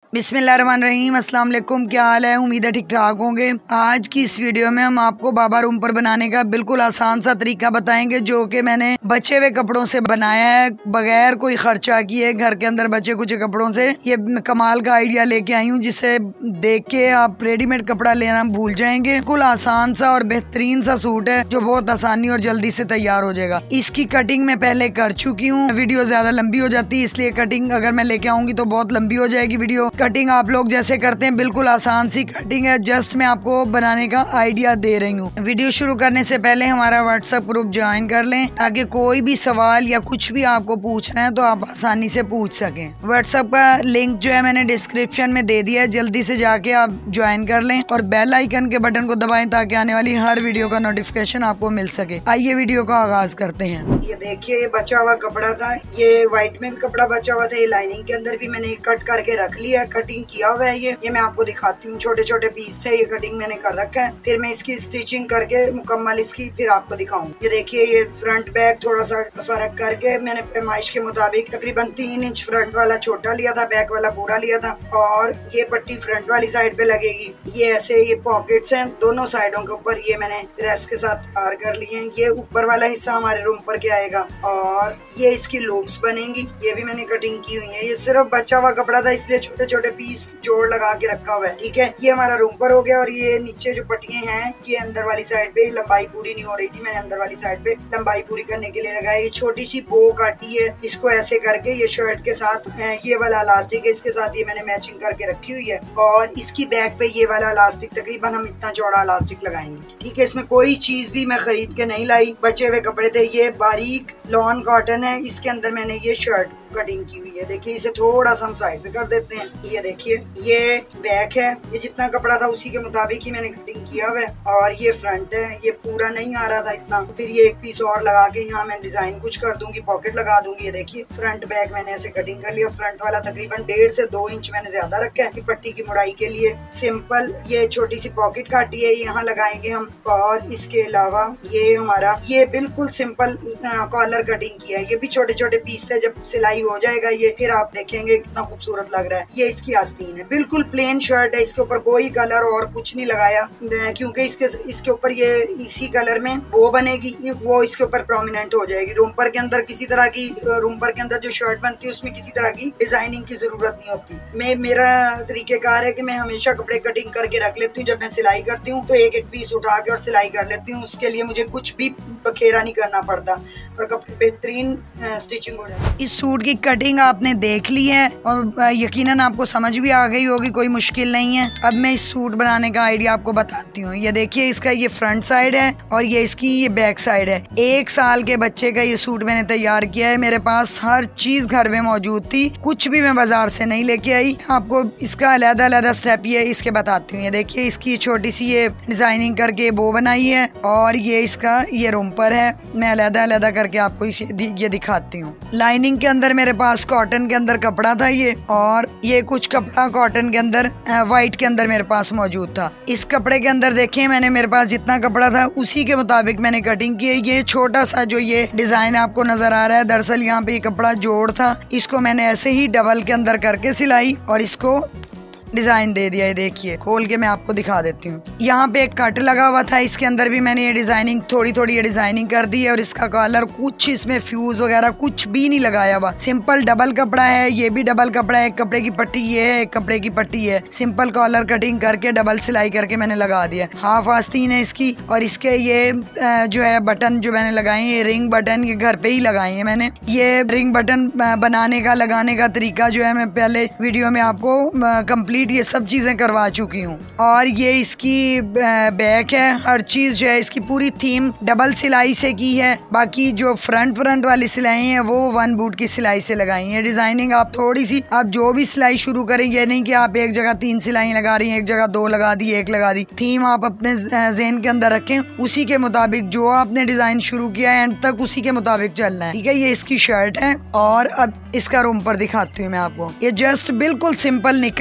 बिस्मिल्लाहिर्रहमानिर्रहीम, अस्सलाम वालेकुम। क्या हाल है? उम्मीद है ठीक ठाक होंगे। आज की इस वीडियो में हम आपको बाबा रूम पर बनाने का बिल्कुल आसान सा तरीका बताएंगे, जो कि मैंने बचे हुए कपड़ों से बनाया है बगैर कोई खर्चा किए। घर के अंदर बचे कुछ कपड़ों से ये कमाल का आइडिया लेके आई हूँ, जिसे देख के आप रेडीमेड कपड़ा लेना भूल जाएंगे। बिल्कुल आसान सा और बेहतरीन सा सूट है जो बहुत आसानी और जल्दी से तैयार हो जाएगा। इसकी कटिंग मैं पहले कर चुकी हूँ। वीडियो ज्यादा लंबी हो जाती है, इसलिए कटिंग अगर मैं लेके आऊंगी तो बहुत लंबी हो जाएगी वीडियो। कटिंग आप लोग जैसे करते हैं बिल्कुल आसान सी कटिंग है, जस्ट मैं आपको बनाने का आइडिया दे रही हूँ। वीडियो शुरू करने से पहले हमारा व्हाट्सएप ग्रुप ज्वाइन कर लें, ताकि कोई भी सवाल या कुछ भी आपको पूछना है तो आप आसानी से पूछ सकें। व्हाट्सएप का लिंक जो है मैंने डिस्क्रिप्शन में दे दिया है, जल्दी से जाके आप ज्वाइन कर लें और बेल आइकन के बटन को दबाएं ताकि आने वाली हर वीडियो का नोटिफिकेशन आपको मिल सके। आइए वीडियो का आगाज करते हैं। ये देखिए, ये बचा हुआ कपड़ा था, ये व्हाइट में भी कपड़ा बचा हुआ था, ये लाइनिंग के अंदर भी मैंने कट करके रख लिया, कटिंग किया हुआ है। ये मैं आपको दिखाती हूँ, छोटे छोटे पीस थे, ये कटिंग मैंने कर रखा है। फिर मैं इसकी स्टिचिंग करके मुकम्मल इसकी फिर आपको दिखाऊँ। ये देखिए, ये फ्रंट बैक थोड़ा सा फर्क करके मैंने पैमाइश के मुताबिक तकरीबन 3 इंच फ्रंट वाला छोटा लिया था, बैक वाला पूरा लिया था। और ये पट्टी फ्रंट वाली साइड पे लगेगी। ये ऐसे ये पॉकेट्स हैं दोनों साइडों के ऊपर, ये मैंने प्रेस के साथ तैयार कर लिए हैं। ये ऊपर वाला हिस्सा हमारे रूम पर के आएगा और ये इसकी लूप्स बनेंगी, ये भी मैंने कटिंग की हुई है। ये सिर्फ बचा हुआ कपड़ा था, इसलिए छोटे छोटे पीस जोड़ लगा के रखा हुआ है। ठीक है, ये हमारा रूम पर हो गया। और ये नीचे जो पट्टियां हैं, ये अंदर वाली साइड पे लंबाई पूरी नहीं हो रही थी, मैंने अंदर वाली साइड पे लंबाई पूरी करने के लिए लगाया। ये छोटी सी बो काटी है, इसको ऐसे करके ये शर्ट के साथ ये वाला इलास्टिक है, इसके साथ ये मैंने मैचिंग करके रखी हुई है। और इसकी बैक पे ये वाला इलास्टिक तकरीबन हम इतना चौड़ा इलास्टिक लगाएंगे। ठीक है, इसमें कोई चीज भी मैं खरीद के नहीं लाई, बचे हुए कपड़े थे। ये बारीक लॉन कॉटन है, इसके अंदर मैंने ये शर्ट कटिंग की हुई है। देखिए, इसे थोड़ा सा हम साइड पे कर देते हैं। ये देखिए, ये बैक है, ये जितना कपड़ा था उसी के मुताबिक ही मैंने कटिंग किया हुआ है। और ये फ्रंट है, ये पूरा नहीं आ रहा था इतना, फिर ये एक पीस और लगा के यहाँ मैं डिजाइन कुछ कर दूंगी, पॉकेट लगा दूंगी। ये देखिए, फ्रंट बैक मैंने ऐसे कटिंग कर लिया। फ्रंट वाला तकरीबन 1.5 से 2 इंच मैंने ज्यादा रखा है पट्टी की मुड़ाई के लिए। सिंपल ये छोटी सी पॉकेट काटी है, यहाँ लगाएंगे हम। और इसके अलावा ये हमारा ये बिल्कुल सिंपल कॉलर कटिंग किया है। ये भी छोटे छोटे पीस थे, जब सिलाई हो जाएगा ये फिर आप देखेंगे कितना खूबसूरत लग रहा है। ये इसकी आस्तीन है, बिल्कुल प्लेन शर्ट है, इसके ऊपर कोई कलर और कुछ नहीं लगाया, क्योंकि इसके ऊपर ये इसी कलर में वो बनेगी, वो इसके ऊपर प्रोमिनेंट हो जाएगी। रूमपर के अंदर किसी तरह की रूमपर के अंदर जो शर्ट बनती है उसमें किसी तरह की डिजाइनिंग की जरूरत नहीं होती। मेरा तरीकेकार है कि मैं हमेशा कपड़े कटिंग करके रख लेती हूँ। जब मैं सिलाई करती हूँ तो एक एक पीस उठा के और सिलाई कर लेती हूँ, उसके लिए मुझे कुछ भी बखेरा नहीं करना पड़ता और कपड़े बेहतरीन स्टिचिंग हो जाती है। इस सूट की कटिंग आपने देख ली है और यकीनन आपको समझ भी आ गई होगी, कोई मुश्किल नहीं है। अब मैं इस सूट बनाने का आइडिया आपको बताती हूँ। ये देखिए, इसका ये फ्रंट साइड है और ये इसकी ये बैक साइड है। 1 साल के बच्चे का ये सूट मैंने तैयार किया है। मेरे पास हर चीज घर में मौजूद थी, कुछ भी मैं बाजार से नहीं लेके आई। आपको इसका अलग अलग स्टेप ये इसके बताती हूँ। ये देखिए, इसकी छोटी सी ये डिजाइनिंग करके बो बनाई है और ये इसका ये रूमपर है। मैं अलग अलग करके आपको ये दिखाती हूँ। लाइनिंग के अंदर मेरे पास कॉटन के अंदर कपड़ा था ये, और ये कुछ कपड़ा कॉटन के अंदर व्हाइट के अंदर मेरे पास मौजूद था। इस कपड़े के अंदर देखिए, मैंने मेरे पास जितना कपड़ा था उसी के मुताबिक मैंने कटिंग की है। ये छोटा सा जो ये डिजाइन आपको नजर आ रहा है, दरअसल यहाँ पे ये कपड़ा जोड़ था, इसको मैंने ऐसे ही डबल के अंदर करके सिलाई और इसको डिजाइन दे दिया है। देखिए, खोल के मैं आपको दिखा देती हूँ। यहाँ पे एक कट लगा हुआ था, इसके अंदर भी मैंने ये डिजाइनिंग थोड़ी थोड़ी ये डिजाइनिंग कर दी है। और इसका कलर कुछ इसमें फ्यूज वगैरह कुछ भी नहीं लगाया हुआ, सिंपल डबल कपड़ा है। ये भी डबल कपड़ा है, एक कपड़े की पट्टी ये है, एक कपड़े की पट्टी है। सिंपल कॉलर कटिंग करके डबल सिलाई करके मैंने लगा दिया। हाफ आस्तीन है इसकी। और इसके ये जो है बटन जो मैंने लगाए हैं, ये रिंग बटन ये घर पे ही लगाए हैं मैंने। ये रिंग बटन बनाने का लगाने का तरीका जो है मैं पहले वीडियो में आपको कंप्लीट ये सब चीजें करवा चुकी हूँ। और ये इसकी बैक है, हर चीज जो है इसकी पूरी थीम डबल सिलाई से की है। बाकी जो फ्रंट वाली सिलाई है वो 1 बूट की सिलाई से लगाई है। डिजाइनिंग आप थोड़ी सी, आप जो भी सिलाई शुरू करें, ये नहीं कि आप एक जगह 3 सिलाई लगा रही हैं, एक जगह 2 लगा दी, 1 लगा दी। थीम आप अपने ज़हन के अंदर रखें, उसी के मुताबिक जो आपने डिजाइन शुरू किया है एंड तक उसी के मुताबिक चलना है। ठीक है, ये इसकी शर्ट है। और अब इसका रूम पर दिखाती हूँ मैं आपको। ये जस्ट बिल्कुल सिंपल निकर बनाई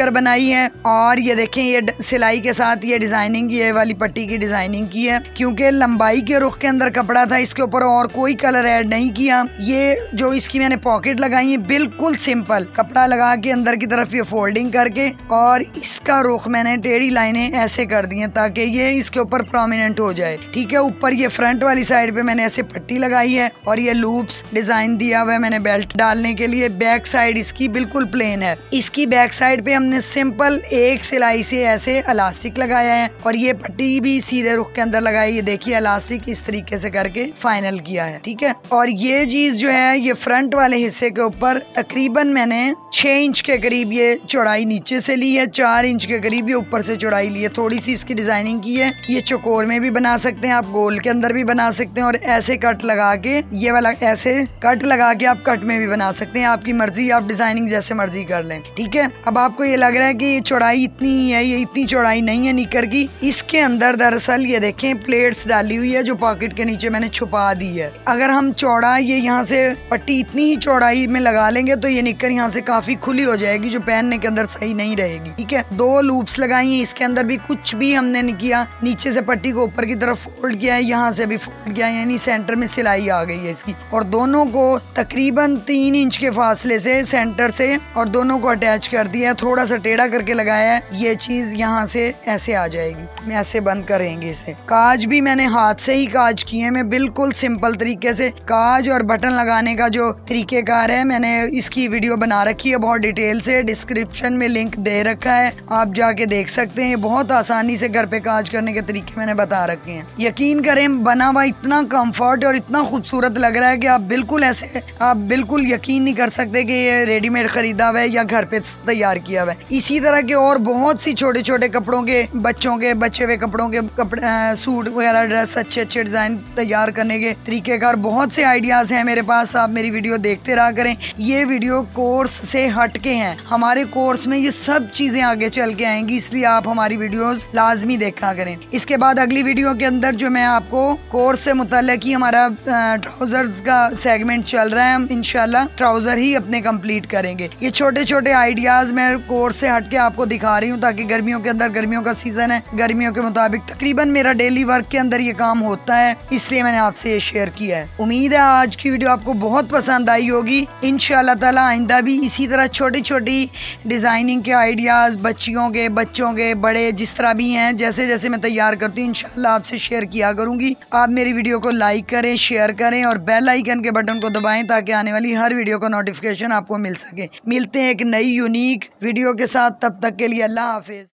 है। और ये देखें ये सिलाई के साथ ये डिजाइनिंग, ये वाली पट्टी की डिजाइनिंग की है, क्योंकि लंबाई के रुख के अंदर कपड़ा था, इसके ऊपर और कोई कलर ऐड नहीं किया। ये जो इसकी मैंने पॉकेट लगाई है बिल्कुल सिंपल कपड़ा लगा के अंदर की तरफ ये फोल्डिंग करके, और इसका रुख मैंने टेढ़ी लाइनें ऐसे कर दी हैं ताकि ये इसके ऊपर प्रोमिनेंट हो जाए। ठीक है, ऊपर ये फ्रंट वाली साइड पे मैंने ऐसे पट्टी लगाई है और ये लूप्स डिजाइन दिया हुआ है मैंने बेल्ट डालने के लिए। बैक साइड इसकी बिल्कुल प्लेन है। इसकी बैक साइड पे हमने सिंपल एक सिलाई से ऐसे इलास्टिक लगाया है और ये पट्टी भी सीधे रुख के अंदर लगाई है। देखिए इलास्टिक इस तरीके से करके फाइनल किया है। ठीक है, और ये चीज जो है ये फ्रंट वाले हिस्से के ऊपर तकरीबन मैंने 6 इंच के करीब ये चौड़ाई नीचे से ली है, 4 इंच के करीब ये ऊपर से चौड़ाई ली है। थोड़ी सी इसकी डिजाइनिंग की है। ये चौकोर में भी बना सकते हैं आप, गोल के अंदर भी बना सकते हैं, और ऐसे कट लगा के ये वाला ऐसे कट लगा के आप कट में भी बना सकते हैं। आपकी मर्जी, आप डिजाइनिंग जैसे मर्जी कर लें। ठीक है, अब आपको ये लग रहा है कि ये चौड़ाई इतनी ही है, ये इतनी चौड़ाई नहीं है निकर की। इसके अंदर दरअसल ये देखें प्लेट्स डाली हुई है जो पॉकेट के नीचे मैंने छुपा दी है। अगर हम चौड़ा ये यहाँ से पट्टी इतनी ही चौड़ाई में लगा लेंगे तो ये निकर यहाँ से काफी खुली हो जाएगी, जो पहनने के अंदर सही नहीं रहेगी। ठीक है, 2 लूप्स लगाई हैं, इसके अंदर भी कुछ भी हमने नहीं किया। नीचे से पट्टी को ऊपर की तरफ फोल्ड किया है, यहाँ से भी फोल्ड किया है, यानी सेंटर में सिलाई आ गई है इसकी। और दोनों को तकरीबन 3 इंच के फासले से सेंटर से और दोनों को अटैच कर दिया है। थोड़ा सा टेढ़ा करके लगाया है, ये चीज यहाँ से ऐसे आ जाएगी। ऐसे बंद करेंगे इसे। काज भी मैंने हाथ से ही काज किए हैं, मैं बिल्कुल सिंपल तरीके से। काज और बटन लगाने का जो तरीकेकार है मैंने इसकी वीडियो बना रखी है बहुत डिटेल से, डिस्क्रिप्शन में लिंक दे रखा है, आप जाके देख सकते हैं। बहुत आसानी से घर पे काज करने के तरीके मैंने बता रखे हैं। यकीन करें बना हुआ इतना कंफर्ट और इतना खूबसूरत लग रहा है कि आप बिल्कुल ऐसे आप बिल्कुल यकीन नहीं कर सकते कि ये रेडीमेड खरीदा हुआ है या घर पे तैयार किया हुआ है। इसी तरह के और बहुत सी छोटे छोटे कपड़ों के, बच्चों के बचे हुए कपड़ों के कपड़े, सूट वगैरह, ड्रेस, अच्छे अच्छे डिजाइन तैयार करने के तरीकेकार बहुत से आइडियाज हैं मेरे पास। आप मेरी वीडियो देखते रहा करें। ये वीडियो कोर्स से हटके हैं, हमारे कोर्स में ये सब चीजें आगे चल के आएंगी, इसलिए आप हमारी वीडियोस लाजमी देखा करें। इसके बाद अगली वीडियो के अंदर जो मैं आपको कोर्स से मुतल्लिक ही हमारा ट्राउजर्स का सेगमेंट चल रहा है, हम इंशाल्लाह ट्राउजर ही अपने कंप्लीट करेंगे। ये छोटे छोटे आइडियाज मैं कोर्स से हटके आपको दिखा रही हूँ ताकि गर्मियों के अंदर, गर्मियों का सीजन है, गर्मियों के मुताबिक तकरीबन मेरा डेली वर्क के अंदर ये काम होता है, इसलिए मैंने आपसे ये शेयर किया है। उम्मीद है आज की वीडियो आपको बहुत पसंद आई होगी। इंशाल्लाह ताला आइंदा भी इसी तरह छोटी छोटी डिजाइनिंग के आइडियाज बच्चियों के, बच्चों के, बड़े जिस तरह भी हैं, जैसे जैसे मैं तैयार करती हूँ इंशाल्लाह आपसे शेयर किया करूंगी। आप मेरी वीडियो को लाइक करें, शेयर करें और बेल आइकन के बटन को दबाएं ताकि आने वाली हर वीडियो का नोटिफिकेशन आपको मिल सके। मिलते हैं एक नई यूनिक वीडियो के साथ, तब तक के लिए अल्लाह हाफिज।